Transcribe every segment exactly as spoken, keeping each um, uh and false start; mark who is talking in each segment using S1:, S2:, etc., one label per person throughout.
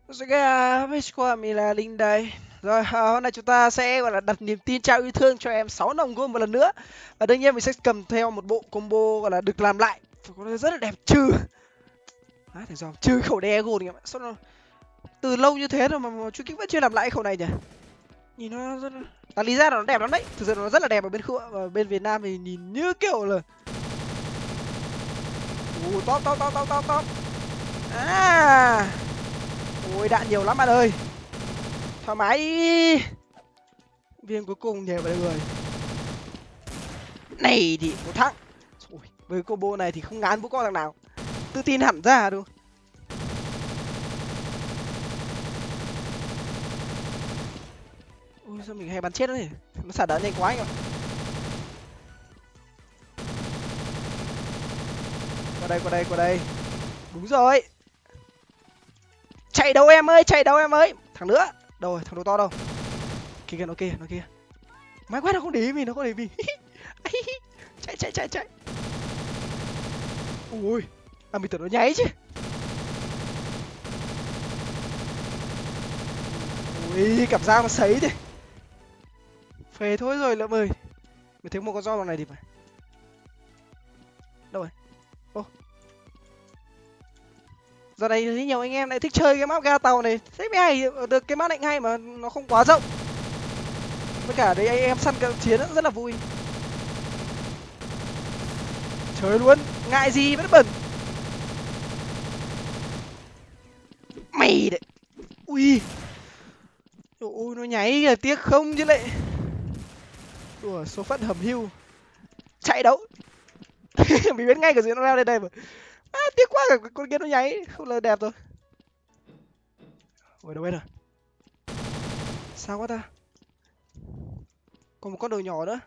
S1: Rồi cái uh, squad mình là Linh đây. Rồi à, hôm nay chúng ta sẽ gọi là đặt niềm tin trao yêu thương cho em sáu nòng gôn một lần nữa. Và đương nhiên mình sẽ cầm theo một bộ combo gọi là được làm lại. Rất là đẹp trừ. À, thằng giòm trừ khẩu đe gôn kìa. Sao nó từ lâu như thế rồi mà, mà truy kích vẫn chưa làm lại khẩu này nhỉ? Nhìn nó rất là lý ra là nó đẹp lắm đấy. Thực sự nó rất là đẹp ở bên khu ở bên Việt Nam thì nhìn như kiểu là ù top top top top top top. À. Ôi đạn nhiều lắm bạn ơi. Thoải mái đi. Viên cuối cùng nhảy vào người. Này thì một thắng. Ôi, với combo này thì không ngán vũ con thằng nào. Tự tin hẳn ra đúng không? Ôi sao mình hay bắn chết nó nhỉ? Nó xả đạn nhanh quá anh ạ. Qua đây, qua đây, qua đây. Đúng rồi. Chạy đâu em ơi, chạy đâu em ơi. Thằng nữa. Đâu rồi, thằng đồ to đâu? Kia kia nó kia, nó kia. Máy quét nó không để ý mình, nó không để ý mình. Chạy chạy chạy chạy. Ui. À mình tưởng nó nháy chứ. Ui, cảm giác nó sấy thế. Phê thôi rồi lợm ơi. Mình thấy một con do bằng này thì phải. Đâu rồi? Ô. Giờ này thấy nhiều anh em lại thích chơi cái map ga tàu này. Thế mới hay được cái map lạnh hay mà nó không quá rộng. Với cả đấy anh em săn cận chiến rất là vui. Chơi luôn, ngại gì vẫn bẩn. Mày đấy. Ui. Ôi nó nháy kìa, tiếc không chứ lại. Đùa số phận hầm hưu. Chạy đâu. Mình biết ngay cả gì nó leo lên đây mà. À, tiếc quá cả con kia nó nháy, không là đẹp rồi. Ôi đâu hết rồi. Sao quá ta? Còn một con đồ nhỏ nữa.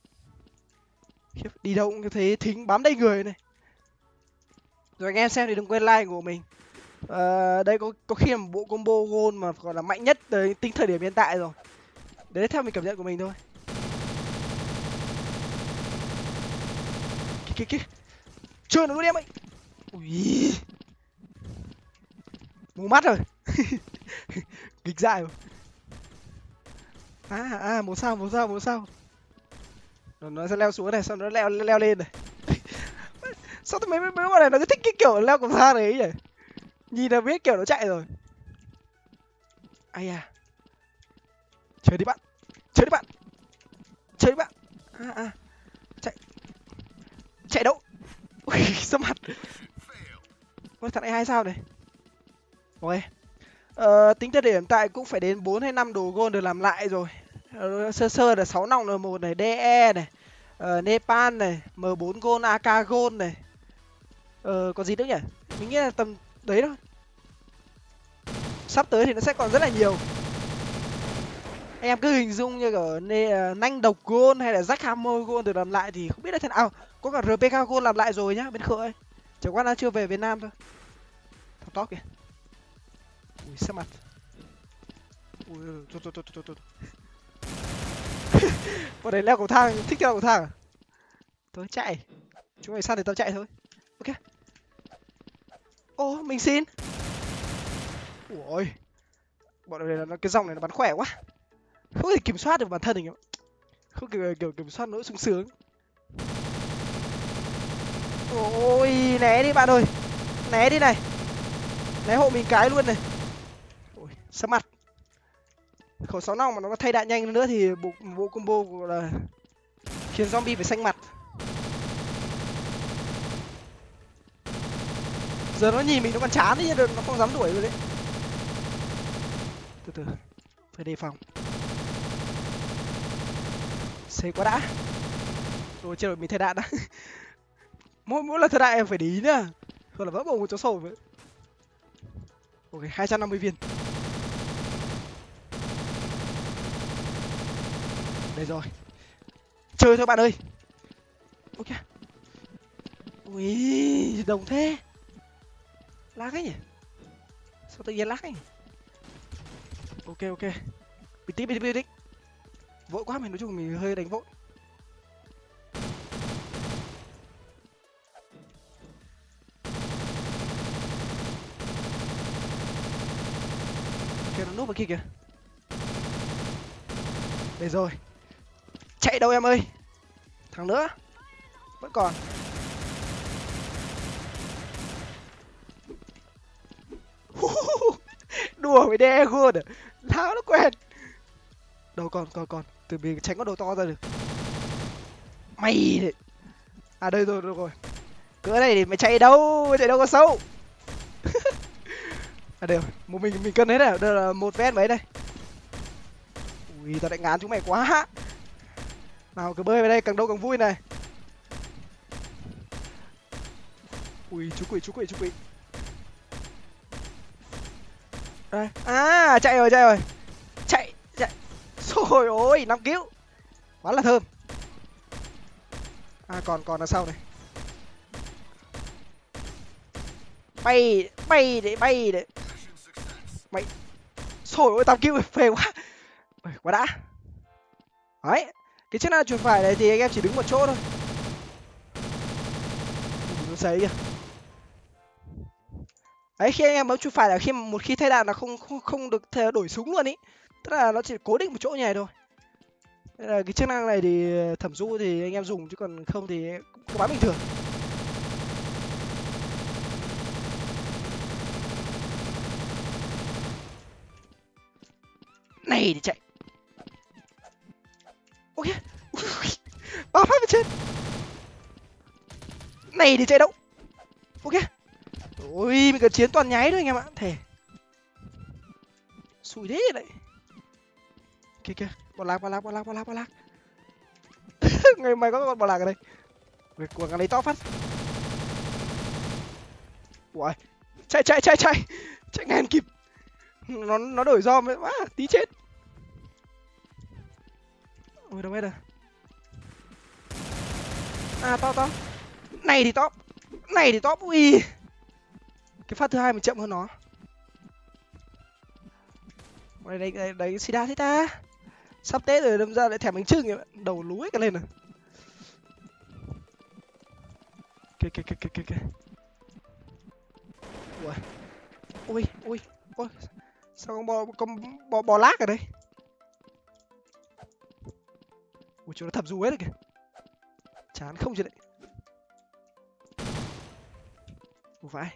S1: Đi đâu cũng thấy thính bám đầy người này. Rồi anh em xem thì đừng quên like của mình. À, đây có có khi là một bộ combo gold mà gọi là mạnh nhất tới tính thời điểm hiện tại rồi. Đấy theo mình cảm nhận của mình thôi. Kìa kìa kìa. Chơi nó luôn em ơi. Ui. Mù mắt rồi. Nghịch dại rồi. À à một sao một sao một sao. Rồi nó sẽ leo xuống này, xong nó leo leo lên này. Sao mấy mấy mấy con này nó cứ thích cái kiểu leo cầu thang này ấy nhỉ? Nhìn là biết kiểu nó chạy rồi. Ai à. Chơi đi bạn. Chơi đi bạn. Chơi đi bạn. À à. Chạy. Chạy đâu? Ui, sắp mặt. Ôi thằng này hai sao này. Ôi. Ờ, tính tới điểm tại cũng phải đến bốn hay năm đồ gold được làm lại rồi. Ờ, sơ sơ là sáu nòng n một này, đê e này, ờ, Nepal này, m bốn gold, a ca gold này. Ờ, còn gì nữa nhỉ? Mình nghĩ là tầm đấy thôi. Sắp tới thì nó sẽ còn rất là nhiều. Anh em cứ hình dung như ở nê, uh, nanh độc gold hay là Jack Hammer gold được làm lại thì không biết là thế nào. Có cả rờ pê ca gold làm lại rồi nhá, bên khởi ấy. Chẳng qua nó chưa về Việt Nam thôi. Thằng top kìa. Ui sắp mặt. Ui thôi thôi thôi thôi thôi. Bọn đấy leo cầu thang, thích leo cầu thang à? Thôi chạy. Chúng mày săn thì tao chạy thôi. Ok. Ô, mình xin. Ui. Bọn này là cái dòng này nó bắn khỏe quá. Không thể kiểm soát được bản thân mình. Không kiểu, kiểu kiểm soát nỗi sung sướng. Ôi, né đi bạn ơi. Né đi này. Né hộ mình cái luôn này. Ôi, sắp mặt. Khẩu sáu nòng mà nó thay đạn nhanh nữa thì bộ, bộ combo gọi là khiến zombie phải xanh mặt. Giờ nó nhìn mình nó còn chán ấy, nó không dám đuổi rồi đấy. Từ từ, phải đề phòng. Xê quá đã. Rồi chưa rồi mình thay đạn đã. mỗi mỗi lần thay đạn em phải để ý nhá. Không là vỡ bụng một chỗ sổ vậy. Ok, hai trăm năm mươi viên. Đây rồi. Chơi thôi bạn ơi. Ok. Ui, đồng thế. Lag ấy nhỉ? Sao tự nhiên lag ấy nhỉ? Ok ok. Bình tĩnh bình tĩnh bình tĩnh. Vội quá mình nói chung mình hơi đánh vội. nó núp ở kia kìa. Đây rồi. Chạy đâu em ơi. Thằng nữa. Vẫn còn. Đùa với đe luôn à. Tháo nó quen. Đâu còn còn còn. Từ vì tránh con đầu to ra được. Mày đấy. À đây rồi rồi rồi. Cỡ này thì mày chạy đâu, mày chạy đâu có sâu. À đều, một mình mình cân hết rồi, đây là một vé mấy đây. Ui, tao lại ngán chúng mày quá. Nào cứ bơi vào đây, càng đâu càng vui này. Ui, chú quỷ, chú quỷ, chú quỷ. Đây, à, chạy rồi, chạy rồi. Chạy, chạy. Trời ơi, năm cứu. Quá là thơm. À, còn, còn đằng sau này. Bay, bay để, bay để. Mày. Trời ơi, tao cứu phê quá. Ui, quá đã. Đấy, cái chức năng chuột phải này thì anh em chỉ đứng một chỗ thôi. Nó sấy kìa. Đấy, khi anh em bấm chuột phải là khi một khi thay đạn là không không không được thay đổi súng luôn ý. Tức là nó chỉ cố định một chỗ như này thôi. Nên là cái chức năng này thì thẩm du thì anh em dùng chứ còn không thì cũng bán bình thường. Này thì chạy. Ok. Ba phát bên trên. Này thì chạy đâu. Ok. Ôi, mình cần chiến toàn nháy thôi anh em ạ. Thề. Xui thế đấy. Kìa kìa. Bò lạc, bò lạc, bò lạc, bò lạc, bò lạc. Ngày mai có con bò lạc ở đây. Của thằng lấy to phát. Ui. Chạy chạy chạy chạy. Chạy ngang kịp. Nó nó đổi do mới quá, tí chết. Ôi đâu hết rồi. À to to. Này thì top. Này thì top. Ui. Cái phát thứ hai mình chậm hơn nó. Đây đây đây, đây Sida thế ta. Sắp Tết rồi đâm ra lại thèm bánh chưng vậy. Đầu lú hết cả lên rồi. Kìa kìa kìa kìa kìa. Ui. Ui ui. Ôi. Sao con bò con bò bò lác ở đây? Ui chúng nó thập du hết rồi kìa. Chán không chứ đấy. Ủa phải.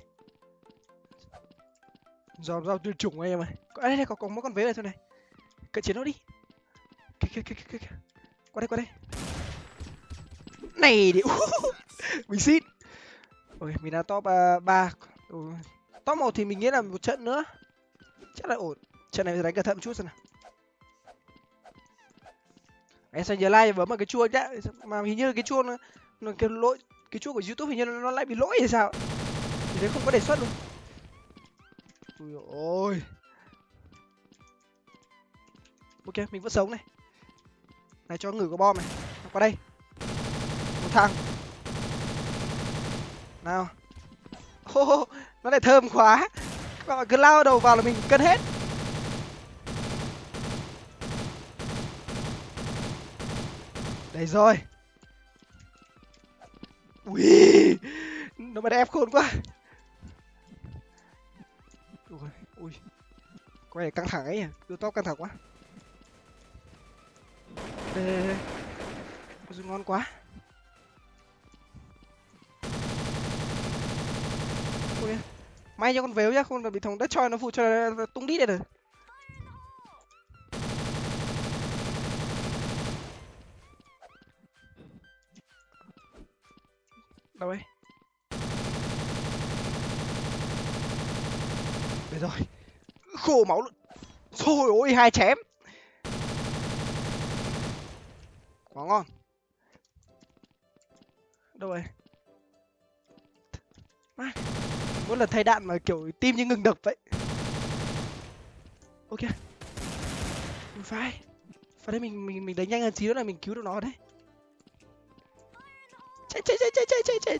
S1: Do do tuyệt chủng anh em ơi. À, đây, đây có có mỗi con vế này thôi này. Cận chiến nó đi. Kìa kìa kìa kìa kìa. Qua đây qua đây. Này đi. Mình xin. Ôi mình đã top uh, ba. Ừ. Top một thì mình nghĩ là một trận nữa. Chắc là ổn. Trận này đánh cẩn thận một chút xem nào. Em sẽ nhớ like và bấm vào cái chuông nhá. Mà hình như cái chuông nó, nó cái lỗi cái chuông của YouTube hình như nó lại bị lỗi hay sao? Thì đấy không có đề xuất luôn. Ui ôi. Ok, mình vẫn sống này. Này cho ngửi có bom này. Qua đây. Một thằng. Nào. Oh, nó lại thơm quá. Các bạn cứ lao đầu vào là mình cân hết. Đây rồi. Ui. Nó mà đẹp khôn quá. Ui, ui. Có vẻ căng thẳng ấy nhỉ. Đưa top căng thẳng quá. Đây đây đây. Ôi, ngon quá. Ui. May cho con véo nhá, không là bị thằng đất choi nó phụ cho nó tung đít đây rồi. Đâu ấy? Đây rồi. Khô máu luôn. Trời ơi, hai chém. Quá ngon. Đâu rồi? À, mỗi lần thay đạn mà kiểu tim như ngừng đập vậy. Ok. Phải. Phải đây mình mình mình đánh nhanh hơn xíu là mình cứu được nó đấy. Chạy chạy chạy chạy chạy chạy chạy.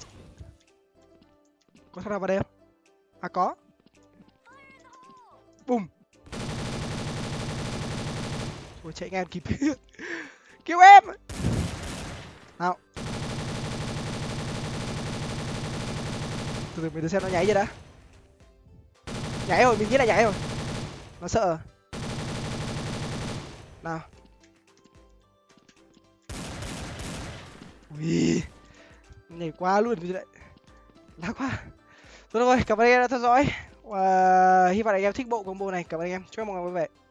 S1: Có thằng nào vào đây không? À có. Bùm. Ôi chạy ngang kịp. Cứu em. Nào. Từ từ mình xem nó nháy chưa đã. Nhảy rồi, mình nghĩ là nhảy rồi. Nó sợ. Nào. Ui. Nhảy qua luôn như vậy. Đã quá. Thôi được rồi, cảm ơn anh em đã theo dõi. Và hy vọng anh em thích bộ combo này. Cảm ơn anh em. Chúc mọi người vui vẻ.